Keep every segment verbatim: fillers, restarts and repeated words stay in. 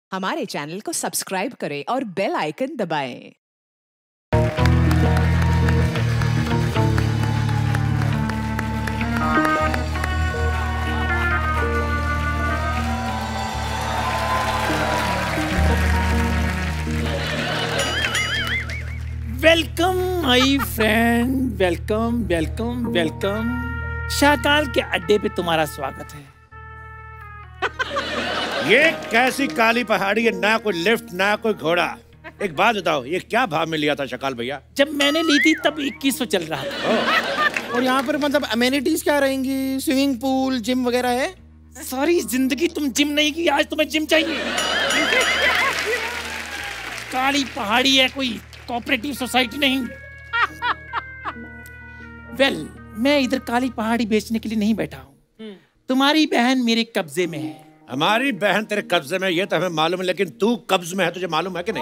हमारे चैनल को सब्सक्राइब करें और बेल आइकन दबाएं। Welcome my friend, welcome welcome welcome. Shakaal के अड्डे पे तुम्हारा स्वागत है। ये कैसी काली पहाड़ी है, ना कोई लिफ्ट ना कोई घोड़ा। एक बात बताओ, ये क्या भाव में लिया था शकाल भैया? जब मैंने ली थी तब इक्कीस सौ चल रहा था। और यहाँ पर मतलब अमेनिटीज क्या रहेंगी? स्विमिंग पूल, जिम वगैरह है? सारी जिंदगी तुम जिम नहीं की, आज तुम्हें जिम चाहिए। काली पहाड़ी है, कोई कोऑपरेटिव सोसाइटी नहीं। वेल well, मैं इधर काली पहाड़ी बेचने के लिए नहीं बैठा हूँ। तुम्हारी बहन मेरे कब्जे में है। हमारी बहन तेरे कब्जे में, ये तो हमें मालूम है, लेकिन तू कब्ज में है, तुझे मालूम है कि नहीं?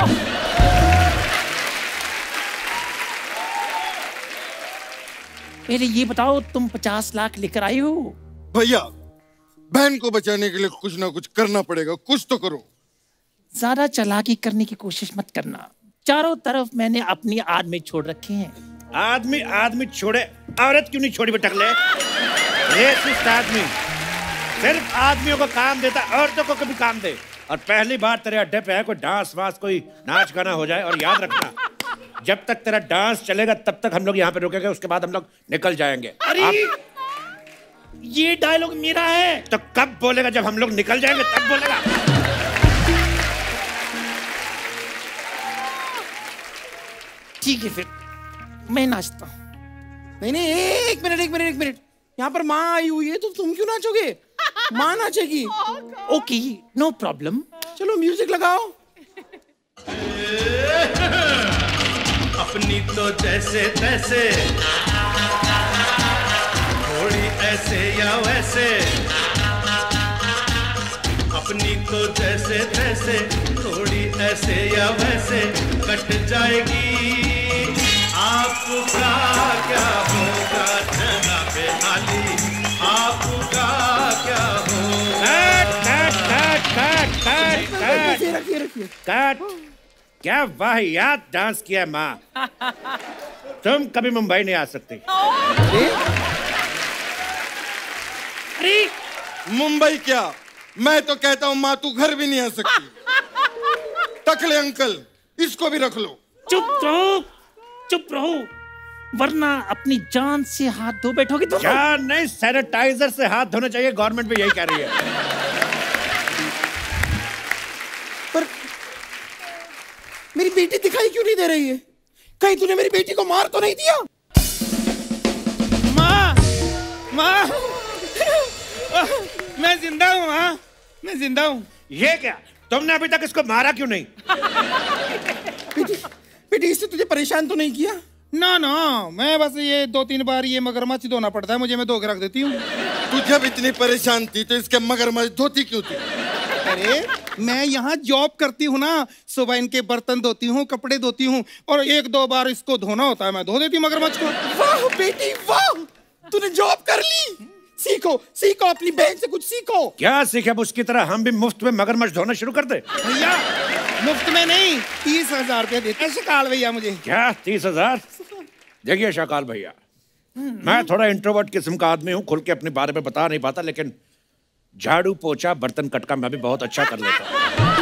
पहले ये बताओ, तुम पचास लाख लेकर आई हो? भैया, बहन को बचाने के लिए कुछ ना कुछ करना पड़ेगा, कुछ तो करो। ज्यादा चालाकी करने की कोशिश मत करना। चारों तरफ मैंने अपनी आदमी छोड़ रखे हैं। आदमी आदमी छोड़े, औरत क्यों नहीं छोड़ी बेटकले? रेसिस्ट आदमी सिर्फ आदमियों को काम देता, औरतों को कभी काम दे। और पहली बार तेरे अड्डे पे है कोई डांस वांस, कोई नाच गाना हो जाए। और याद रखना, जब तक तेरा डांस चलेगा तब तक हम लोग यहाँ पे रुकेंगे, उसके बाद हम लोग निकल जाएंगे। अरे आप... ये डायलॉग मेरा है। तो कब बोलेगा? जब हम लोग निकल जाएंगे तब बोलेगा। ठीक है, फिर मैं नाचता हूँ। नहीं नहीं, एक मिनट एक मिनट एक मिनट। यहाँ पर माँ आई हुई है, तो तुम क्यों नाचोगे? माँ नाचेगी। Okay, no problem. चलो म्यूजिक लगाओ। अपनी तो जैसे तैसे, थोड़ी ऐसे या वैसे। अपनी तो जैसे तैसे, थोड़ी ऐसे या वैसे कट जाएगी। आपका क्या होगा जनाबे आली, आपका क्या होगा? Cut cut cut cut cut रखिए रखिए। कट। क्या वाहियात डांस किया माँ। तुम कभी मुंबई नहीं आ सकती। अरे मुंबई क्या, मैं तो कहता हूँ माँ तू घर भी नहीं आ सकती। टकले अंकल, इसको भी रख लो। चुप रहो, चुप रहो, वरना अपनी जान से हाथ धो बैठोगे तुम। जान नहीं, सैनिटाइजर से हाथ धोने चाहिए। गवर्नमेंट भी यही कह रही है। पर मेरी बेटी दिखाई क्यों नहीं दे रही है? कहीं तूने मेरी बेटी को मार तो नहीं दिया? माँ, माँ, मैं जिंदा हूँ माँ, मैं जिंदा हूँ। ये क्या, तुमने अभी तक इसको मारा क्यों नहीं? बेटी बेटी, इससे तुझे परेशान तो नहीं किया? ना ना, मैं बस ये दो तीन बार ये मगरमच्छ धोना पड़ता है मुझे, मैं धो के रख देती हूँ। तू जब इतनी परेशान थी तो इसके मगरमच्छ धोती क्यों थी? अरे मैं यहाँ जॉब करती हूँ ना, सुबह इनके बर्तन धोती हूँ, कपड़े धोती हूँ, और एक दो बार इसको धोना होता है, मैं धो देती हूँ मगरमच्छ को। वाह बेटी वाह, तूने जॉब कर ली। सीखो सीखो, अपनी बहन से कुछ सीखो। क्या सीखे? अब उसकी तरह हम भी मुफ्त में मगरमच्छ धोना शुरू कर दे। भैया मुफ्त में नहीं, तीस हजार रुपया देते हैं शकाल भैया मुझे। क्या तीस हजार? देखिए शकाल भैया, मैं थोड़ा इंट्रोवर्ट किस्म का आदमी हूँ, खुल के अपने बारे में बता नहीं पाता, लेकिन झाड़ू पोछा बर्तन कटका मैं भी बहुत अच्छा कर लेता हूँ।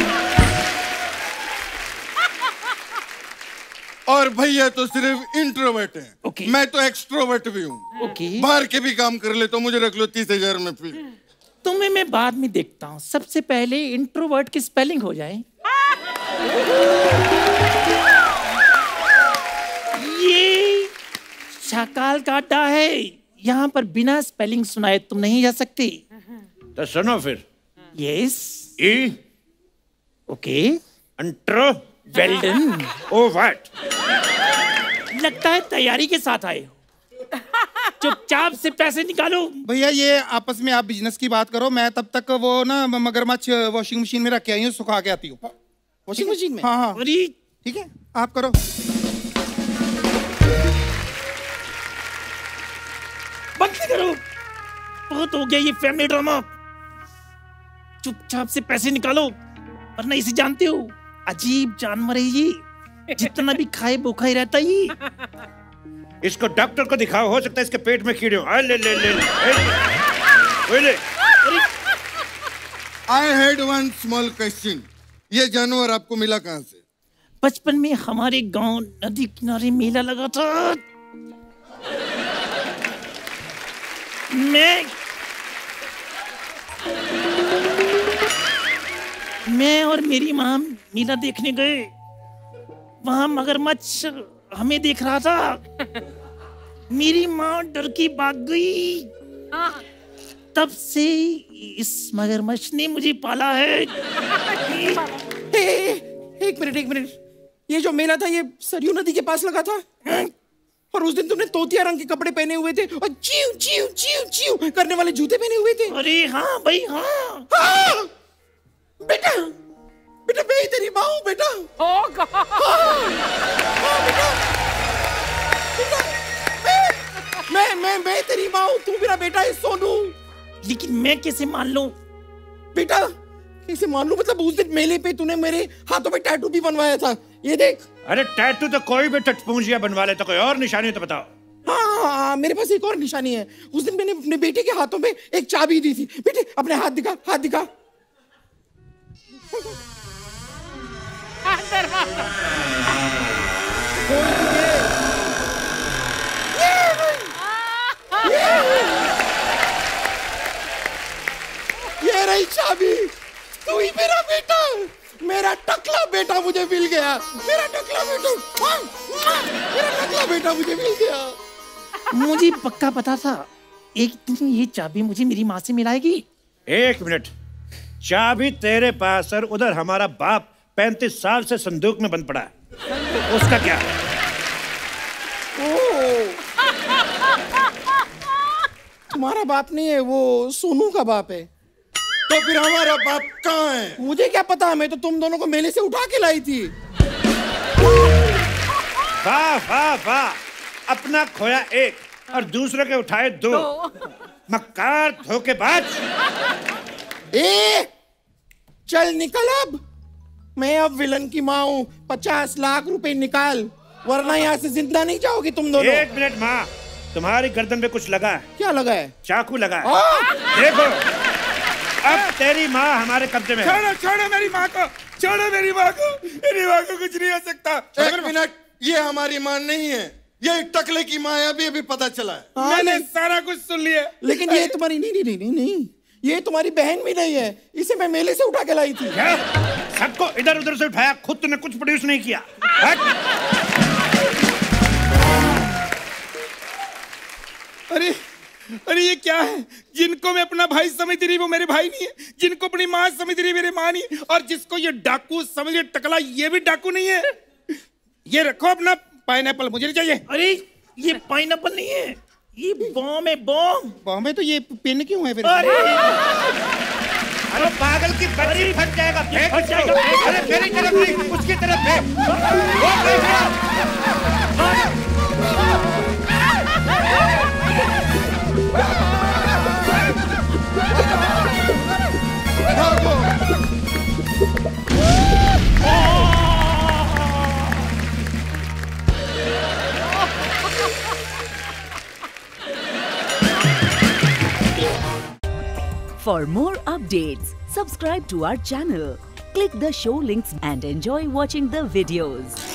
और भैया तो सिर्फ इंट्रोवर्ट है। Okay. मैं तो एक्सट्रोवर्ट भी हूँ। Okay. बाहर के भी काम कर ले, तो मुझे रख लो तीस हजार में फिर। तुम्हें मैं बाद में देखता हूँ, सबसे पहले इंट्रोवर्ट की स्पेलिंग हो जाए। ये शाकाल का अड्डा है, यहाँ पर बिना स्पेलिंग सुनाए तुम नहीं जा सकती। तो सुनो फिर। यस। ई okay. Intro. Well done. Oh what? लगता है तैयारी के साथ आए हो। चुपचाप से पैसे निकालो। भैया ये आपस में आप बिजनेस की बात करो, मैं तब तक वो ना मगरमच्छ वॉशिंग मशीन में रख के आई हूँ, सुखा के आती हूँ। वॉशिंग मशीन में? हाँ हाँ अरे ठीक है, आप करो। बंद करो, बहुत हो गया ये फैमिली ड्रामा। चुपचाप से पैसे निकालो। वरना इसे जानते हो, अजीब जानवर है ये, जितना भी खाए भूखा ही रहता ही। इसको डॉक्टर को दिखाओ, हो सकता है इसके पेट में कीड़े हो। आ, ले ले ले ले, ले, ले। I had one small question, ये जानवर आपको मिला कहाँ से? बचपन में हमारे गांव नदी किनारे मेला लगा था, मैं मैं और मेरी माँ मेला देखने गए। वहां मगरमच्छ हमें देख रहा था। मेरी माँ डर के भाग गई। तब से इस मगरमच्छ ने मुझे पाला है। ए, ए, एक मिनट एक मिनट, ये जो मेला था ये सरयू नदी के पास लगा था? और उस दिन तुमने तोतिया रंग के कपड़े पहने हुए थे और चीव चीव चीव चीव करने वाले जूते पहने हुए थे। अरे हाँ भाई हाँ। हाँ! बेटा बेटा मैं ही तेरी माँ हूँ बेटा। हाँ, हाँ, बेटा, बेटा, मैं, मैं मैं मैं तेरी माँ हूँ, तू मेरा बेटा है सोनू। लेकिन मैं कैसे मान लूं? बेटा कैसे मान लूं मतलब उस दिन मेले पे तूने मेरे हाथों पे टैटू भी बनवाया था, ये देख। अरे टैटू तो कोई भी टटपूंजिया बनवा ले, तो कोई और निशानी तो बताओ। हाँ, हाँ, हाँ मेरे पास एक और निशानी है। उस दिन मैंने अपने बेटे के हाथों में एक चाबी दी थी। बेटे अपने हाथ दिखा, हाथ दिखा। ये रही चाबी, तू ही मेरा बेटा, मेरा टकला बेटा मुझे मिल गया, मेरा टकला बेटा, मेरा टकला बेटा मुझे मिल गया। मुझे पक्का पता था एक दिन ये चाबी मुझे मेरी माँ से मिलाएगी। एक मिनट, चाबी तेरे पास और उधर हमारा बाप पैंतीस साल से संदूक में बंद पड़ा है, उसका क्या? ओ, तुम्हारा बाप नहीं है, वो सोनू का बाप है। तो फिर हमारा बाप कहाँ है? मुझे क्या पता, मैं तो तुम दोनों को मेले से उठा के लाई थी। वाह वाह वाह, अपना खोया एक और दूसरे के उठाए दो, मक्कार धोखेबाज। ए, चल निकल अब, मैं अब विलन की माँ हूँ। पचास लाख रुपए निकाल, वरना यहाँ से जिंदा नहीं जाओगे तुम दोनों। एक मिनट माँ, तुम्हारी गर्दन पे कुछ लगा है। क्या लगा है? चाकू लगा है, देखो। अब तेरी माँ हमारे कब्जे में है। छोड़ो छोड़ो मेरी माँ को, छोड़ो मेरी माँ को, मेरी माँ को कुछ नहीं हो सकता। एक मिनट, ये हमारी माँ नहीं है, ये टकले की माँ है, अभी अभी पता चला है। हाँ, मैंने सारा कुछ सुन लिया। लेकिन ये तुम्हारी नहीं नहीं नहीं नहीं ये तुम्हारी बहन भी नहीं है, इसे मैं मेले से उठा के लाई थी। क्या? सबको इधर उधर से उठाया, खुद तूने कुछ प्रोड्यूस नहीं किया। अरे अरे ये क्या है? जिनको मैं अपना भाई समझ रही वो मेरे भाई नहीं है, जिनको अपनी माँ समझ रही मेरे माँ नहीं है, और जिसको ये डाकू समझ टकला ये भी डाकू नहीं है। ये रखो अपना पाइनएप्पल, मुझे नहीं चाहिए। अरे ये पाइनएप्पल नहीं है, ये बॉम है, बॉम। बॉम है तो ये पिन क्यों है फिर? अरे अरे पागल की बच्ची फट जाएगा, फेंक फट जाएगा। अरे मेरी तरफ नहीं, उसकी तरफ फेंक। वो फेंक रहा। For more updates, subscribe to our channel, click the show links and enjoy watching the videos.